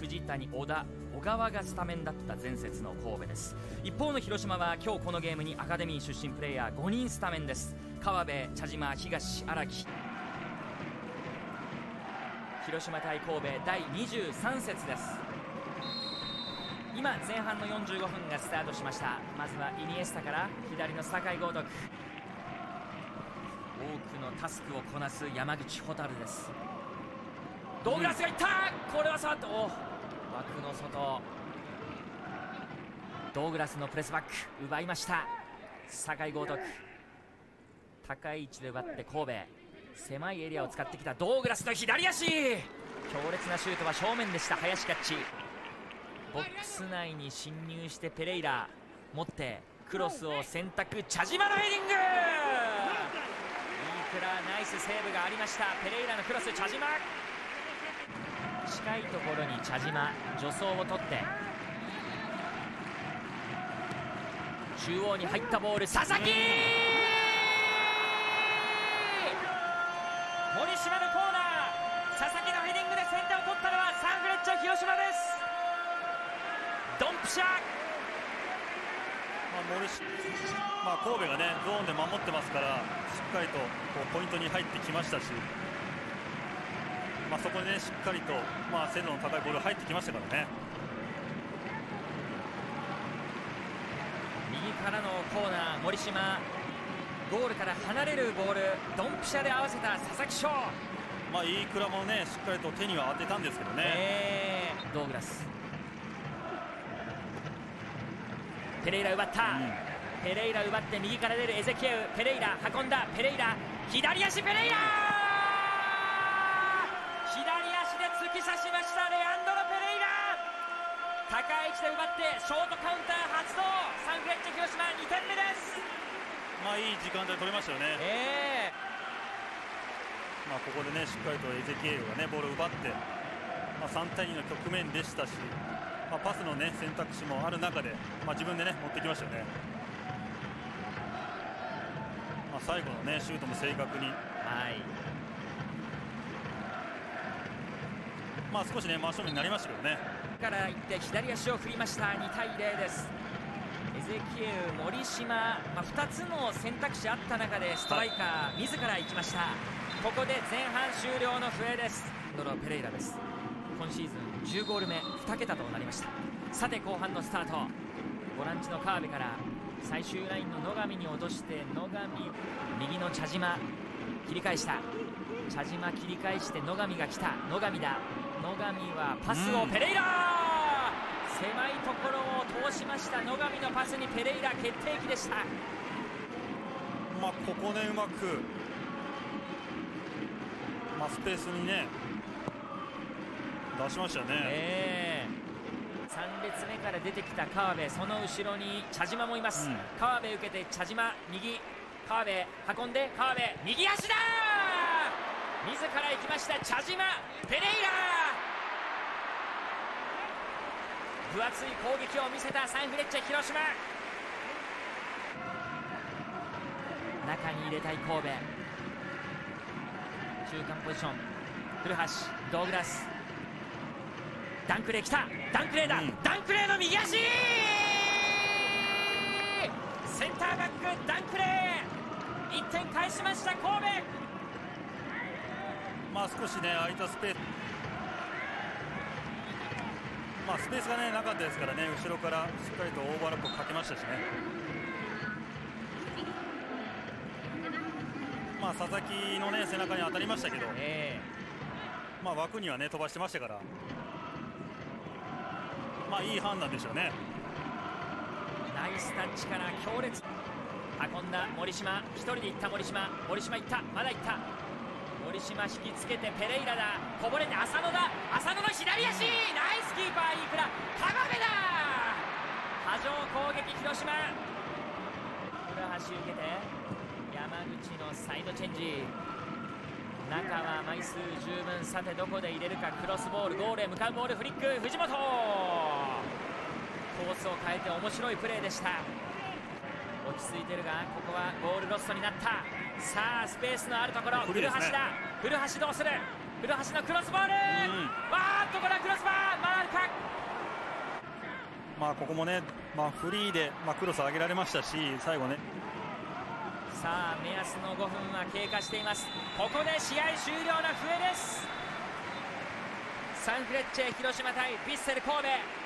藤谷、小田、小川がスタメンだった前節の神戸です。一方の広島は今日このゲームにアカデミー出身プレーヤー5人スタメンです。川辺、茶島、東、荒木。広島対神戸第23節です。今前半の45分がスタートしました。まずはイニエスタから左の酒井豪徳、多くのタスクをこなす山口蛍です。ドーグラスがいった、これは触った、枠の外。ドーグラスのプレスバック奪いました。酒井豪徳、高い位置で奪って神戸、狭いエリアを使ってきたドーグラスの左足、強烈なシュートは正面でした。林キャッチ、ボックス内に侵入してペレイラ持ってクロスを選択、茶島のヘディング、いいくらナイスセーブがありました。ペレイラのクロス、茶島、近いところに茶島、助走を取って中央に入ったボール、佐々木、森島のコーナー、佐々木のヘディングで先手を取ったのはサンフレッチェ広島です。ドンピシャ、 神戸がねゾーンで守ってますから、しっかりとこうポイントに入ってきましたし、そこでねしっかりと精度の高いボール入ってきましたからね。 右からのコーナー、森島、ゴールから離れるボール、ドンピシャで合わせた佐々木翔。 飯倉もねしっかりと手には当てたんですけどね。 ドーグラス、ペレイラ奪った、ペレイラ奪って右から出るエゼキエウ、ペレイラ運んだ、ペレイラ左足、ペレイラ左足で突き刺しました。レアンドロ・ペレイラ、高い位置で奪ってショートカウンター発動、サンフレッチェ広島2点目です。 いい時間帯取れましたよね。ここでねしっかりとエゼキエウがねボールを奪って、3対2の局面でしたし、パスのね選択肢もある中で、自分でね持ってきましたよね。最後のねシュートも正確に、少しね真正面になりましたけどね。 から行って左足を振りました。2対0です。エゼキエウ、森島、2つの選択肢あった中でストライカー自ら行きました。ここで前半終了の笛です。ドロペレイラです。今シーズン10ゴール目、2桁となりました。さて後半のスタート、ボランチの川辺から最終ラインの野上に落として、野上、右の茶島切り返した、茶島切り返して野上が来た、野上だ、野上はパスをペレイラ、狭いところを通しました。野上のパスにペレイラ決定機でした。 ここねうまく、スペースにね出しましたね。 3列目から出てきた川辺、その後ろに茶島もいます。川辺受けて茶島右、川辺運んで、川辺右足だ、自ら行きました茶島、ペレイラ、分厚い攻撃を見せたサンフレッチェ広島。中に入れたい神戸、中間ポジション、古橋、ドーグラス、ダンクレー来た、ダンクレーだ、ダンクレーの右足、センターバックダンクレー、1点返しました神戸。 少しね空いたスペース、スペースがねなかったですからね、後ろからしっかりとオーバーラップをかけましたしね。佐々木のね背中に当たりましたけど、枠にはね飛ばしてましたから、いい判断でしたね。 ナイスタッチから強烈運んだ森島、1人で行った森島、森島行った、まだ行った、森島引きつけてペレイラだ、こぼれて浅野だ、浅野の左足、ナイスキーパー、いいプラ、川辺だ、波状攻撃広島、古橋受けて山口のサイドチェンジ、中は枚数十分、さてどこで入れるか、クロスボール、ゴールへ向かうボール、フリック、藤本、コースを変えて面白いプレーでした。落ち着いてるが、ここはゴールロストになった。さあスペースのあるところ、古橋だ、古橋どうする、古橋のクロスボール、わーっとこれはクロスバー回るか。 ここもね、フリーで、クロス上げられましたし、最後ね。 さあ目安の5分は経過しています。ここで試合終了の笛です。サンフレッチェ広島対ヴィッセル神戸。